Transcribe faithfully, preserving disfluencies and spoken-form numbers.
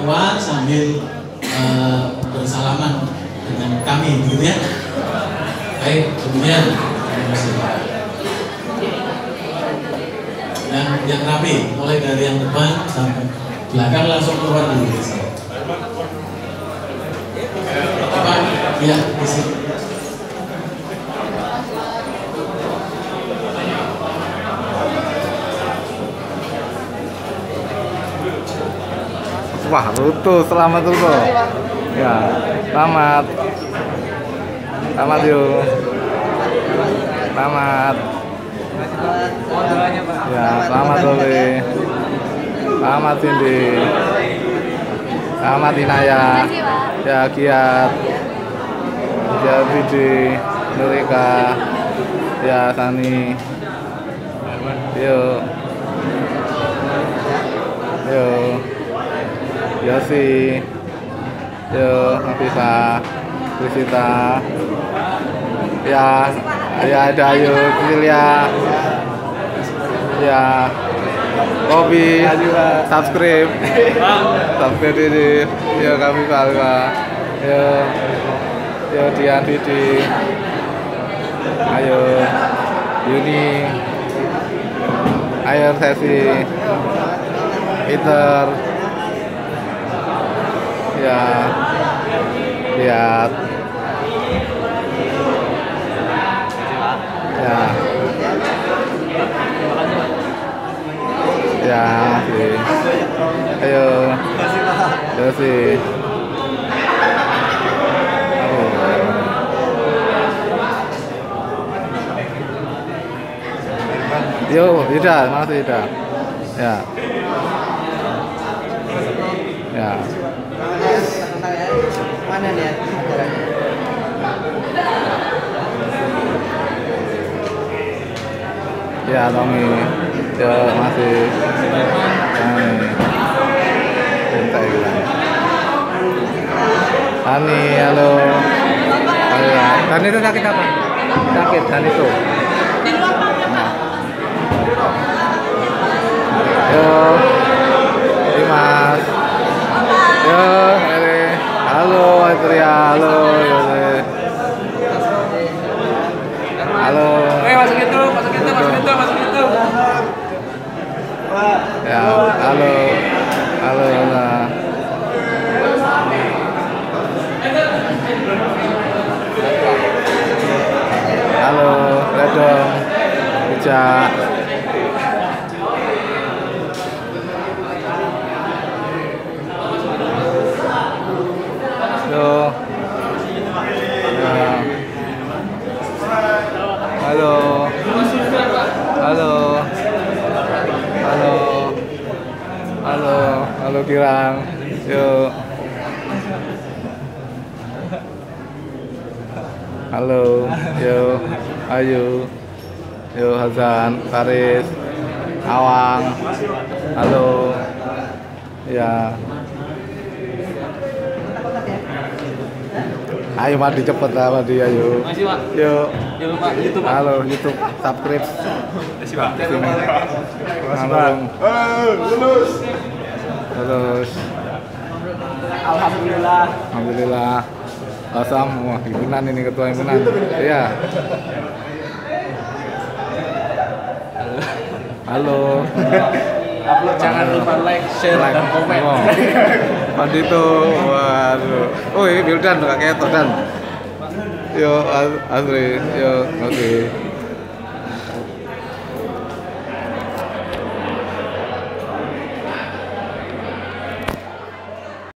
ketua sambil uh, bersalaman dengan kami, gitu ya. Baik, kemudian terima kasih Pak. Dan yang rapi, mulai dari yang depan sampai belakang langsung keluar dulu. Pak, ya di sini. Wah, Ruto, selamat Ruto. Ya, selamat. Selamat yuk. Selamat. Ya, selamat Doli. Selamat Cindy. Selamat Inaya. Ya, Giat. Ya, Didi. Nurika. Ya, Sani. Yuk. Yuk. Yosi, yo, Nafisa, Krisita, ya, ya ada Ayu, Cecilia, ya, Kobi, subscribe, subscribe ini, yo kami Palwa, yo, yo Dian Didi, ayo, Yuni, ayo Sesi, Peter. Ya, lihat, ya, ya sih, ayo, ayo sih, yo, tidak, masih tidak, ya, ya. Mana nih? Ya, Tommy, ya masih, Ani, santai gitu. Ani, halo, halo. Dan itu sakit apa? Sakit dan itu. Yo, Dimas, yo. Halo, Adria, halo, halo. Eh, masuk itu, masuk itu, masuk itu, masuk itu. Ya, halo, halo, halo. Halo, Redong, Bijak. Halo. Halo. Halo. Halo. Halo. Halo Girang. Yuk. Halo. Yuk. Ayu. Yuk Hasan, Faris, Awang. Halo. Ya. Ayo mandi cepet lah mandi ayo. Masih Pak. Yuk. Jangan lupa YouTube Pak. Halo YouTube, subscribe. Masih Pak. Sini. Halo. Lulus. Lulus. Alhamdulillah. Alhamdulillah. Asam, wah himpunan ini ketua himpunan. Iya. Halo. Upload jangan lupa like, share, Like, dan komen. oh. Mandi tuh, waduh. Oh ini Bildan, kakek Todan. Yo, Asri, yo, oke. Okay.